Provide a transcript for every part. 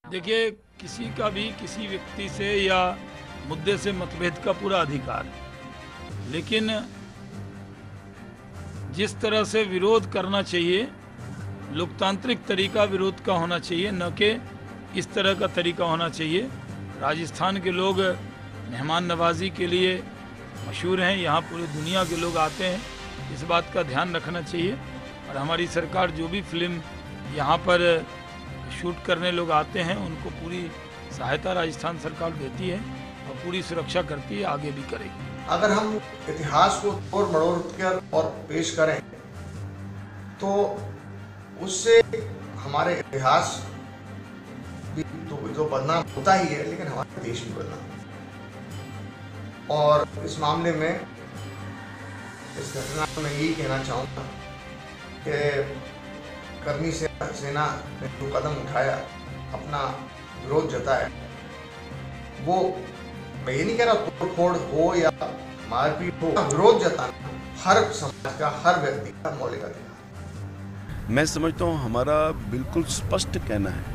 देखिए, किसी का भी किसी व्यक्ति से या मुद्दे से मतभेद का पूरा अधिकार है, लेकिन जिस तरह से विरोध करना चाहिए, लोकतांत्रिक तरीका विरोध का होना चाहिए, न कि इस तरह का तरीका होना चाहिए। राजस्थान के लोग मेहमान नवाजी के लिए मशहूर हैं, यहाँ पूरी दुनिया के लोग आते हैं, इस बात का ध्यान रखना चाहिए। और हमारी सरकार जो भी फिल्म यहाँ पर शूट करने लोग आते हैं, उनको पूरी सहायता राजस्थान सरकार देती है और पूरी सुरक्षा करती है, आगे भी करेगी। अगर हम इतिहास को तोड़ मरोड़ कर और पेश करें तो उससे हमारे इतिहास भी तो जो बदनाम होता ही है, लेकिन हमारा देश भी बदनाम। और इस मामले में, इस घटना में यही कहना चाहूँगा कि करनी सेना ने जो कदम उठाया, अपना विरोध जताया, वो मैं ये नहीं कह रहा तोड़-फोड़ हो या मारपीट हो, विरोध जताना हर समाज का, हर व्यक्ति का मौलिक अधिकार। मैं समझता हूँ हमारा बिल्कुल स्पष्ट कहना है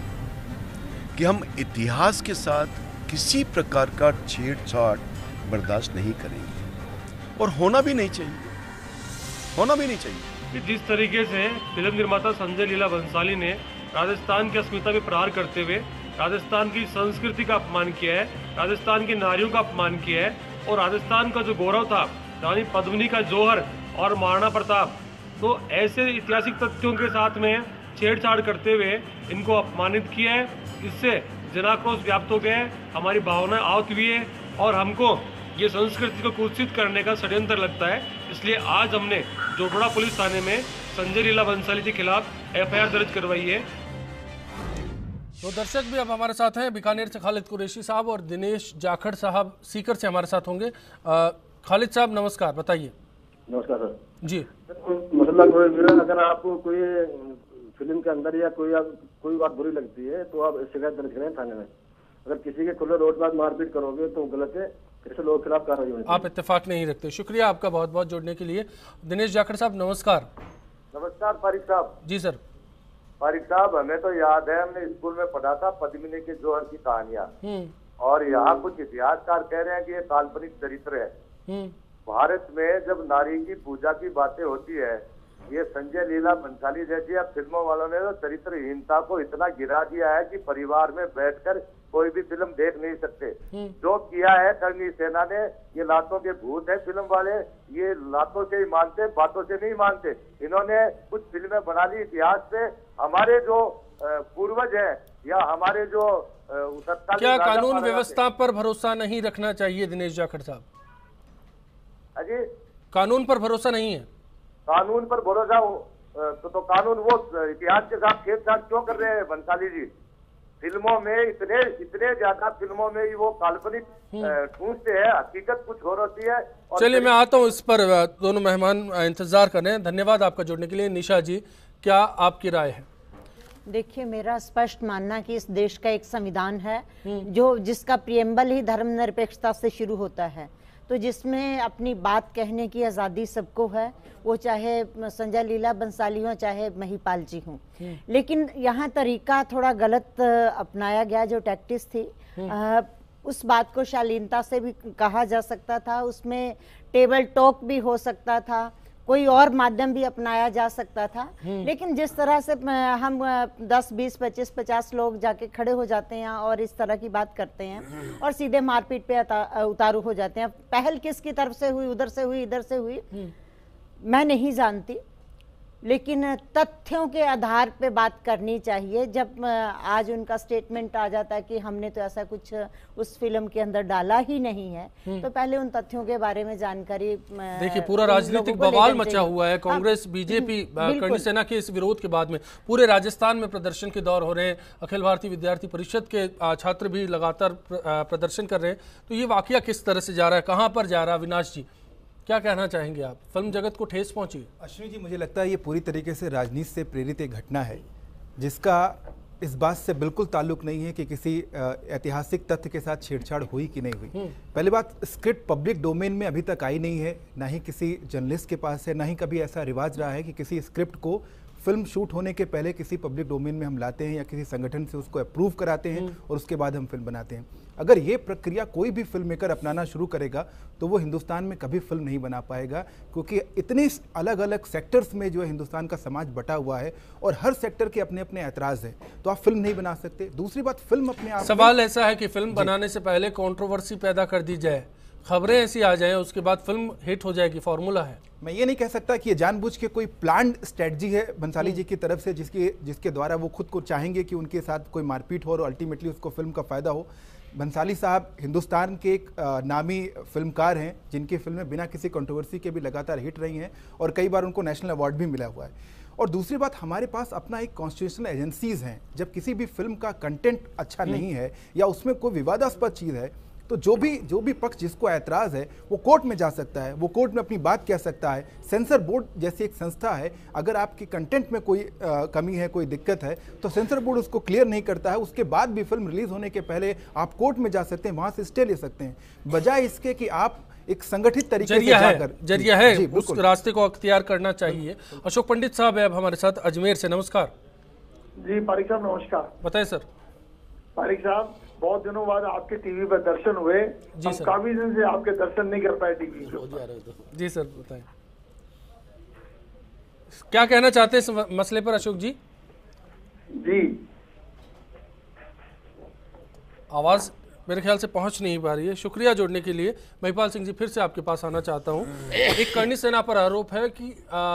कि हम इतिहास के साथ किसी प्रकार का छेड़छाड़ बर्दाश्त नहीं करेंगे और होना भी नहीं चाहिए। कि जिस तरीके से फिल्म निर्माता संजय लीला भंसाली ने राजस्थान की अस्मिता पे प्रहार करते हुए राजस्थान की संस्कृति का अपमान किया है, राजस्थान की नारियों का अपमान किया है और राजस्थान का जो गौरव था, रानी पद्मिनी का जौहर और महाराणा प्रताप, तो ऐसे ऐतिहासिक तथ्यों के साथ में छेड़छाड़ करते हुए इनको अपमानित किया है। इससे जनाक्रोश व्याप्त हो गया है, हमारी भावनाएं आहत हुई है और हमको ये संस्कृति को कुत्सित करने का षड्यंत्र लगता है। इसलिए आज हमने जोटड़ा पुलिस थाने में संजय लीला भंसाली के खिलाफ एफआईआर दर्ज करवाई है। तो दर्शक भी अब हमारे साथ हैं, बीकानेर से खालिद कुरैशी साहब और दिनेश जाखड़ साहब सीकर से हमारे साथ होंगे। खालिद साहब नमस्कार, बताइए। नमस्कार सर जी। मसला अगर आपको कोई फिल्म के अंदर या कोई बात बुरी लगती है तो आप शिकायत दर्ज करें थाने में। अगर किसी के खुले रोड पर मारपीट करोगे तो गलत है, ऐसे लोगों के खिलाफ कार्रवाई होनी चाहिए। आप इत्तेफाक नहीं रखते। शुक्रिया आपका बहुत बहुत जुड़ने के लिए। दिनेश जाखड़ साहब नमस्कार। नमस्कार फारिक साहब। जी सर। फारिक साहब, हमें तो याद है, हमने स्कूल में पढ़ा था पद्मिनी के जौहर की कहानियां, और यहाँ कुछ इतिहासकार कह रहे हैं कि ये काल्पनिक चरित्र है। भारत में जब नारी की पूजा की बातें होती है, ये संजय लीला भंसाली जैसी अब फिल्मों वालों ने तो चरित्रहीनता को इतना गिरा दिया है कि परिवार में बैठकर कोई भी फिल्म देख नहीं सकते। जो किया है करनी सेना ने, ये लातों के भूत है फिल्म वाले, ये लातों से ही मानते, बातों से नहीं मानते। इन्होंने कुछ फिल्में बना ली इतिहास पे। हमारे जो पूर्वज हैं या हमारे जो क्या कानून व्यवस्था पर भरोसा नहीं रखना चाहिए दिनेश जाखड़ साहब? अजी, कानून पर भरोसा नहीं है? कानून पर भरोसा तो कानून वो इतिहास के साथ छेड़छाड़ क्यों कर रहे हैं भंसाली जी? फिल्मों में इतने ज्यादा फिल्मों में वो काल्पनिक ठूंसते हैं, हकीकत कुछ हो रही है। चलिए मैं आता हूँ इस पर, दोनों मेहमान इंतजार कर रहे हैं। धन्यवाद आपका जुड़ने के लिए। निशा जी, क्या आपकी राय है? देखिए, मेरा स्पष्ट मानना कि इस देश का एक संविधान है जो जिसका प्रियम्बल ही धर्मनिरपेक्षता से शुरू होता है, तो जिसमें अपनी बात कहने की आज़ादी सबको है, वो चाहे संजय लीला भंसाली हो चाहे महिपाल जी हों। लेकिन यहाँ तरीका थोड़ा गलत अपनाया गया, जो टैक्टिस थी उस बात को शालीनता से भी कहा जा सकता था, उसमें टेबल टॉक भी हो सकता था, कोई और माध्यम भी अपनाया जा सकता था। लेकिन जिस तरह से हम 10, 20, 25, 50 लोग जाके खड़े हो जाते हैं और इस तरह की बात करते हैं और सीधे मारपीट पे उतारू हो जाते हैं। पहल किसकी तरफ से हुई, उधर से हुई, इधर से हुई, मैं नहीं जानती, लेकिन तथ्यों के आधार पे बात करनी चाहिए। जब आज उनका स्टेटमेंट आ जाता है कि हमने तो ऐसा कुछ उस फिल्म के अंदर डाला ही नहीं है, तो पहले उन तथ्यों के बारे में जानकारी। देखिए, पूरा राजनीतिक बवाल मचा हुआ है। कांग्रेस, बीजेपी, करनी सेना के इस विरोध के बाद में पूरे राजस्थान में प्रदर्शन के दौर हो रहे हैं। अखिल भारतीय विद्यार्थी परिषद के छात्र भी लगातार प्रदर्शन कर रहे हैं। तो ये वाकया किस तरह से जा रहा है, कहाँ पर जा रहा है? अविनाश जी, क्या कहना चाहेंगे आप? फिल्म जगत को ठेस पहुंची? अश्विनी जी, मुझे लगता है ये पूरी तरीके से राजनीति से प्रेरित एक घटना है, जिसका इस बात से बिल्कुल ताल्लुक नहीं है कि किसी ऐतिहासिक तथ्य के साथ छेड़छाड़ हुई कि नहीं हुई। पहली बात, स्क्रिप्ट पब्लिक डोमेन में अभी तक आई नहीं है, ना ही किसी जर्नलिस्ट के पास है, ना ही कभी ऐसा रिवाज रहा है कि किसी स्क्रिप्ट को फिल्म शूट होने के पहले किसी पब्लिक डोमेन में हम लाते हैं या किसी संगठन से उसको अप्रूव कराते हैं और उसके बाद हम फिल्म बनाते हैं। अगर ये प्रक्रिया कोई भी फिल्म मेकर अपनाना शुरू करेगा तो वो हिंदुस्तान में कभी फिल्म नहीं बना पाएगा, क्योंकि इतने अलग अलग सेक्टर्स में जो है हिंदुस्तान का समाज बटा हुआ है और हर सेक्टर के अपने अपने ऐतराज है, तो आप फिल्म नहीं बना सकते। दूसरी बात, फिल्म अपने आप सवाल ऐसा है कि फिल्म बनाने से पहले कंट्रोवर्सी पैदा कर दी जाए, खबरें ऐसी आ जाएं, उसके बाद फिल्म हिट हो जाएगी, फॉर्मूला है। मैं ये नहीं कह सकता कि ये जानबूझ के कोई प्लान्ड स्ट्रेटजी है बंसाली जी की तरफ से जिसके द्वारा वो खुद को चाहेंगे कि उनके साथ कोई मारपीट हो और अल्टीमेटली उसको फिल्म का फायदा हो। बंसाली साहब हिंदुस्तान के एक नामी फिल्मकार हैं जिनकी फिल्में बिना किसी कंट्रोवर्सी के भी लगातार हिट रही हैं और कई बार उनको नेशनल अवार्ड भी मिला हुआ है। और दूसरी बात, हमारे पास अपना एक कॉन्स्टिट्यूशनल एजेंसीज हैं। जब किसी भी फिल्म का कंटेंट अच्छा नहीं है या उसमें कोई विवादास्पद चीज़ है तो जो भी पक्ष जिसको ऐतराज़ है वो कोर्ट में जा सकता है, वो कोर्ट में अपनी बात कह सकता है। सेंसर बोर्ड जैसी एक संस्था है, अगर आपकी कंटेंट में कोई कमी है, कोई दिक्कत है तो सेंसर बोर्ड उसको क्लियर नहीं करता है, उसके बाद भी फिल्म रिलीज होने के पहले आप कोर्ट में जा सकते हैं, वहां से स्टे ले सकते हैं, बजाय इसके कि आप एक संगठित तरीके से जाकर जरिया है उस रास्ते को अख्तियार करना चाहिए। अशोक पंडित साहब है अब हमारे साथ अजमेर से। नमस्कार जी पारिक साहब, नमस्कार। बताएं सर। पारिक साहब, बहुत दिनों बाद आपके टीवी पर दर्शन हुए, हम काफी दिन से आपके दर्शन नहीं कर पाए टीवी पे। जी सर बताएं, क्या कहना चाहते हैं इस मसले पर अशोक जी? जी आवाज मेरे ख्याल से पहुंच नहीं पा रही है। शुक्रिया जोड़ने के लिए। महिपाल सिंह जी, फिर से आपके पास आना चाहता हूं। एक करनी सेना पर आरोप है कि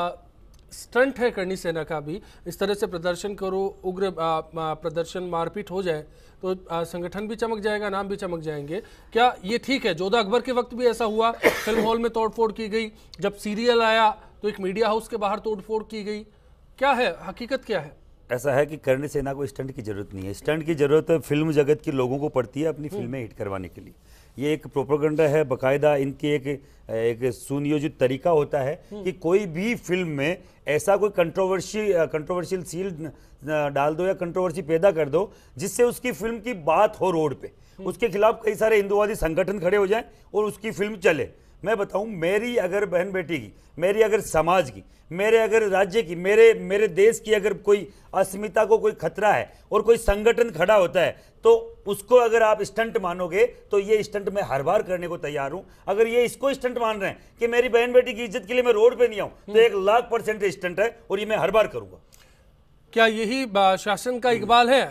स्टंट है करनी सेना का भी, इस तरह से प्रदर्शन करो, उग्र प्रदर्शन, मारपीट हो जाए तो संगठन भी चमक जाएगा, नाम भी चमक जाएंगे। क्या ये ठीक है? जोधा अकबर के वक्त भी ऐसा हुआ, फिल्म हॉल में तोड़फोड़ की गई, जब सीरियल आया तो एक मीडिया हाउस के बाहर तोड़फोड़ की गई। क्या है हकीकत, क्या है? ऐसा है कि करनी सेना को स्टंट की जरूरत नहीं है। स्टंट की जरूरत फिल्म जगत के लोगों को पड़ती है अपनी फिल्में हिट करवाने के लिए। ये एक प्रोपेगेंडा है, बाकायदा इनकी एक सुनियोजित तरीका होता है कि कोई भी फिल्म में ऐसा कोई कंट्रोवर्शियल सीन डाल दो या कंट्रोवर्सी पैदा कर दो जिससे उसकी फिल्म की बात हो रोड पे, उसके खिलाफ कई सारे हिंदुवादी संगठन खड़े हो जाएं और उसकी फिल्म चले। मैं बताऊं, मेरी अगर बहन बेटी की, मेरी अगर समाज की, मेरे अगर राज्य की, मेरे देश की अगर कोई अस्मिता को कोई खतरा है और कोई संगठन खड़ा होता है तो उसको अगर आप स्टंट मानोगे तो ये स्टंट मैं हर बार करने को तैयार हूं। अगर ये इसको स्टंट मान रहे हैं कि मेरी बहन बेटी की इज्जत के लिए मैं रोड पे नहीं आऊं तो 1,00,000% स्टंट है और ये मैं हर बार करूंगा। क्या यही शासन का इकबाल है?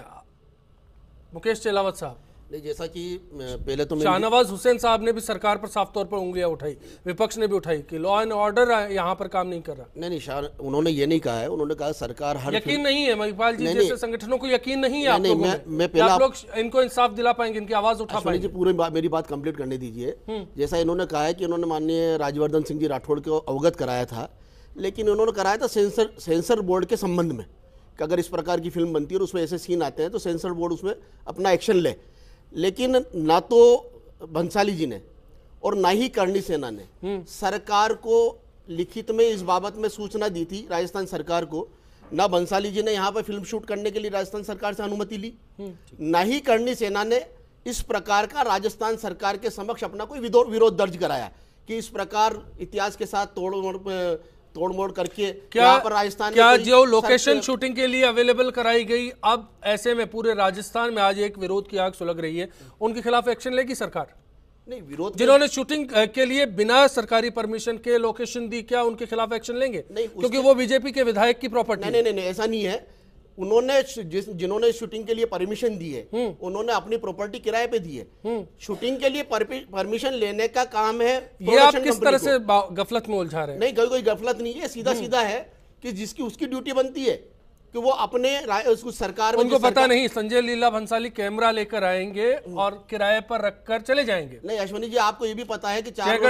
मुकेश चेलावत साहब। नहीं, जैसा कि पहले तो शाहनवाज हुसैन साहब ने भी सरकार पर साफ तौर पर उंगलियां उठाई, विपक्ष ने भी उठाई कि लॉ एंड ऑर्डर यहाँ पर काम नहीं कर रहा। नहीं, उन्होंने ये नहीं कहा है, उन्होंने कहा सरकार हर यकीन नहीं है महिपाल जी जैसे संगठनों को यकीन नहीं है आप लोगों में, आप लोग इनको इंसाफ दिला पाएंगे, इनकी आवाज उठा पाएंगे? पूरी मेरी बात कंप्लीट करने दीजिए। जैसा इन्होंने कहा है कि उन्होंने माननीय राज्यवर्धन सिंह जी राठौड़ को अवगत कराया था, लेकिन उन्होंने कराया था सेंसर बोर्ड के संबंध में कि अगर इस प्रकार की फिल्म बनती है और उसमें ऐसे सीन आते हैं तो सेंसर बोर्ड उसमें अपना एक्शन ले। लेकिन ना तो भंसाली जी ने और ना ही करनी सेना ने सरकार को लिखित में इस बाबत में सूचना दी थी, राजस्थान सरकार को। ना भंसाली जी ने यहाँ पर फिल्म शूट करने के लिए राजस्थान सरकार से अनुमति ली, ना ही करनी सेना ने इस प्रकार का राजस्थान सरकार के समक्ष अपना कोई विरोध दर्ज कराया कि इस प्रकार इतिहास के साथ तोड़मोड़ करके क्या पर राजस्थान क्या जो लोकेशन शूटिंग के लिए अवेलेबल कराई गई, अब ऐसे में पूरे राजस्थान में आज एक विरोध की आग सुलग रही है, उनके खिलाफ एक्शन लेगी सरकार? नहीं, विरोध जिन्होंने शूटिंग के लिए बिना सरकारी परमिशन के लोकेशन दी, क्या उनके खिलाफ एक्शन लेंगे? नहीं, क्योंकि वो बीजेपी के विधायक की प्रॉपर्टी। नहीं, ऐसा नहीं है। उन्होंने जिन्होंने शूटिंग के लिए परमिशन दी है उन्होंने अपनी प्रॉपर्टी किराए पे दी है। शूटिंग के लिए परमिशन लेने का काम है। ये आप किस तरह से गफलत में उलझा रहे हैं? नहीं, कोई गफलत नहीं है, सीधा है कि जिसकी उसकी ड्यूटी बनती है कि वो अपने सरकार में, उनको पता नहीं संजय लीला भंसाली कैमरा लेकर आएंगे और किराए पर रखकर चले जाएंगे। नहीं अश्विनी जी, आपको ये भी पता है कि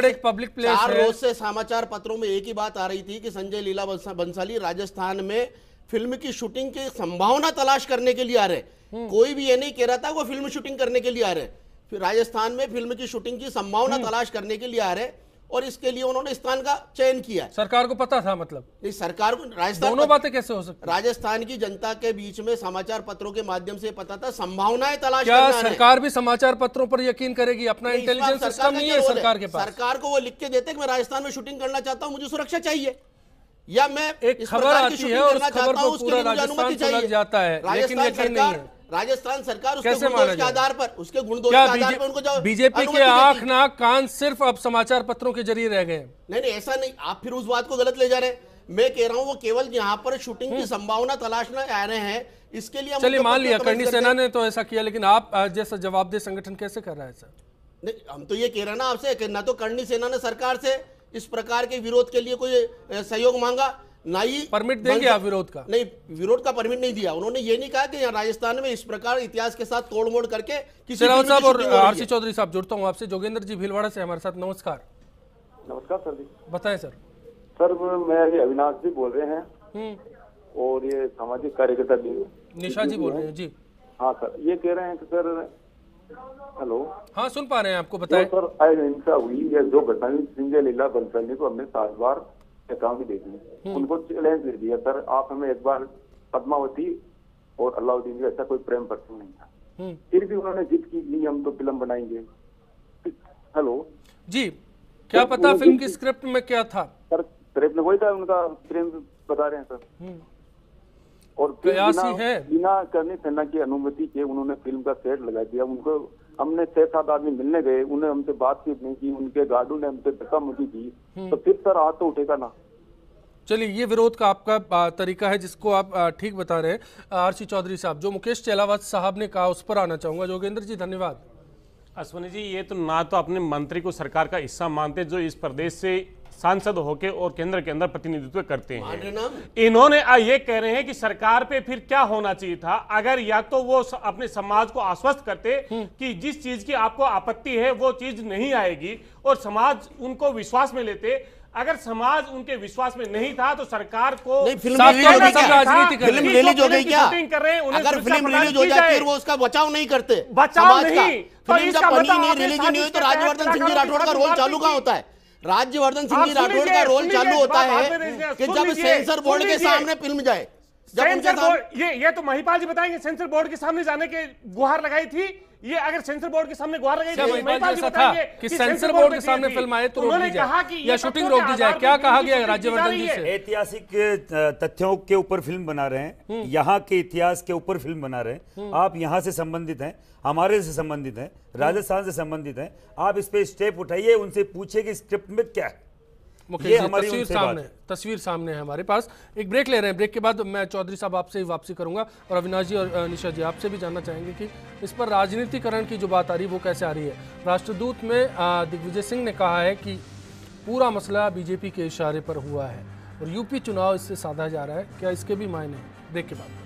4 रोज से समाचार पत्रों में एक ही बात आ रही थी कि संजय लीला भंसाली राजस्थान में फिल्म की शूटिंग की संभावना तलाश करने के लिए आ रहे। कोई भी ये नहीं कह रहा था वो फिल्म शूटिंग करने के लिए आ रहे, फिर राजस्थान में फिल्म की शूटिंग की संभावना तलाश करने के लिए आ रहे और इसके लिए उन्होंने स्थान का चयन किया। सरकार को पता था? मतलब नहीं, सरकार को राजस्थान, दोनों बातें कैसे हो सकती? राजस्थान की जनता के बीच में समाचार पत्रों के माध्यम से पता था संभावनाएं तलाश क्या सरकार भी समाचार पत्रों पर यकीन करेगी? अपना इंटेलिजेंस सिस्टम नहीं है सरकार के पास। सरकार को वो लिख के देते कि मैं राजस्थान में शूटिंग करना चाहता हूं, मुझे सुरक्षा चाहिए। या मैं एक इस खबर प्रकार की आती शूटिंग है और करना उस खबर चाहता हूं, पर उसके पूरा लिए मुझे राजस्थान अनुमति सुलग चाहिए। जाता है, लेकिन यकीन नहीं है। राजस्थान सरकार उसके कैसे गुणदोष माना के जाए? आधार पर, उसके गुणदोष क्या के आधार पर उनको बीजेपी अनुमति के देती। आंख नाक कान सिर्फ अब समाचार पत्रों के जरिए रह गए? नहीं नहीं, ऐसा नहीं, आप फिर उस बात को गलत ले जा रहे हैं। मैं कह रहा हूं वो केवल यहाँ पर शूटिंग की संभावना तलाशना आ रहे हैं, इसके लिए चलिए मान लिया करनी सेना ने तो ऐसा किया, लेकिन आप जैसा जवाबदेह संगठन कैसे कर रहा है सर? नहीं, हम तो ये कह रहे हैं ना आपसे कि ना तो करनी सेना ने सरकार से इस प्रकार के विरोध के लिए कोई सहयोग मांगा, ना ही परमिट देंगे आप विरोध का? नहीं, विरोध का परमिट नहीं दिया। उन्होंने ये नहीं कहा कि यहाँ राजस्थान में इस प्रकार इतिहास के साथ तोड़मोड़ करके किसी शेरावत साहब और आरसी चौधरी साहब, जुड़ता हूँ आपसे। जोगेंद्र जी भीलवाड़ा से हमारे साथ, नमस्कार। नमस्कार सर जी। बताएं सर। सर मैं ये अविनाश जी बोल रहे हैं और ये सामाजिक कार्यकर्ता भी निशा जी बोल रहे हैं जी। हाँ सर, ये कह रहे हैं कि सर, हेलो, हाँ सुन पा रहे हैं, आपको बताएं। तो सर आज हिंसा हुई, ये जो घटना हुई संजय लीला बंसल को हमने 7 बार अकाउंट दे दिए, उनको चैलेंज दे दिया सर, आप हमें एक बार पद्मावती और अलाउद्दीन का ऐसा कोई प्रेम प्रसंग नहीं था, फिर भी उन्होंने जिद की नहीं हम तो फिल्म बनाएंगे। हेलो जी, क्या पता फिल्म की स्क्रिप्ट में क्या था? सर स्क्रिप्ट में वही था, उनका प्रेम बता रहे हैं सर। और बिना करनी सेना की अनुमति के उन्होंने फिल्म का सेट लगा दिया। उनको हमने 6-7 आदमी मिलने गए, उन्हें हमसे बातचीत नहीं की, उनके गार्डों ने हमसे धक्का-मुक्की की, तो फिर सर हाथ तो उठेगा ना। चलिए, ये विरोध का आपका तरीका है जिसको आप ठीक बता रहे हैं। आरसी चौधरी साहब, जो मुकेश चेलावत साहब ने कहा उस पर आना चाहूंगा। जोगेंद्र जी धन्यवाद। अश्विनी जी, ये तो ना तो अपने मंत्री को सरकार का हिस्सा मानते जो इस प्रदेश से सांसद होके और केंद्र के अंदर प्रतिनिधित्व करते हैं। इन्होंने ये कह रहे हैं कि सरकार पे फिर क्या होना चाहिए था, अगर या तो वो अपने समाज को आश्वस्त करते कि जिस चीज की आपको आपत्ति है वो चीज नहीं आएगी और समाज उनको विश्वास में लेते। अगर समाज उनके विश्वास में नहीं था तो सरकार को फिल्म रिलीज हो गई क्या? अगर फिल्म रिलीज हो जाए फिर वो उसका बचाव नहीं करते, बचाव नहीं, तो इसका मतलब रिलीज नहीं हुई तो राज्यवर्धन सिंह जी राठौड़ का रोल चालू कहाँ होता है? राज्यवर्धन सिंह जी राठौड़ का रोल चालू होता है कि जब सेंसर बोर्ड के सामने फिल्म जाए। सेंसर बोर्ड, ये तो महिपाल जी बताएंगे, सेंसर बोर्ड के सामने जाने के गुहार लगाई थी। ये अगर सेंसर बोर्ड के सामने गुहार लगाई थी, महिपाल जी बताएंगे कि सेंसर बोर्ड के सामने फिल्म आए तो रोक दी जाए या शूटिंग रोक दी जाए, क्या कहा गया राज्यवर्धन जी से? ऐतिहासिक तथ्यों के ऊपर फिल्म बना रहे हैं, यहाँ के इतिहास के ऊपर फिल्म बना रहे हैं। आप यहाँ से संबंधित हैं, हमारे से संबंधित हैं, राजस्थान से संबंधित हैं, आप इस पे स्टेप उठाइए, उनसे पूछिए कि स्क्रिप्ट में क्या है। मुकेश जी, तस्वीर सामने है हमारे पास। एक ब्रेक ले रहे हैं, ब्रेक के बाद मैं चौधरी साहब आपसे ही वापसी करूंगा और अविनाश जी और निशा जी आपसे भी जानना चाहेंगे कि इस पर राजनीतिकरण की जो बात आ रही है वो कैसे आ रही है। राष्ट्रदूत में दिग्विजय सिंह ने कहा है कि पूरा मसला बीजेपी के इशारे पर हुआ है और यूपी चुनाव इससे साधा जा रहा है। क्या इसके भी मायने? ब्रेक के बाद।